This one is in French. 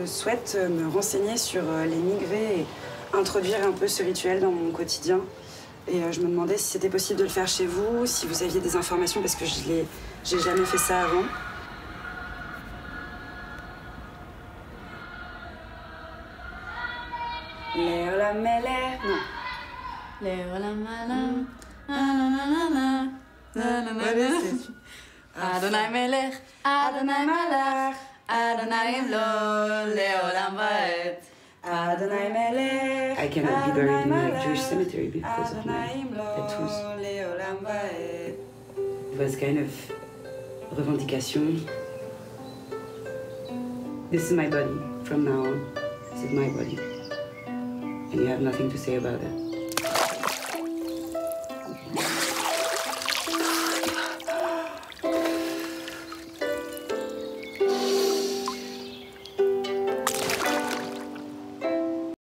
je souhaite me renseigner sur les migrés et introduire un peu ce rituel dans mon quotidien. Et je me demandais si c'était possible de le faire chez vous, si vous aviez des informations, parce que j'ai jamais fait ça avant. Léo la mêlée. Non. Léo la malin. Nananana. Nananana. Adonai melech, Adonai malach, Adonai imlo, leolam vaed. Adonai melech. I cannot be buried in a Jewish cemetery because of my tattoos. It was kind of revendication. This is my body from now on. This is my body. And you have nothing to say about it.